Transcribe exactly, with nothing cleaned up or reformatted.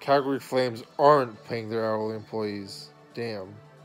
Calgary Flames aren't paying their hourly employees. Damn.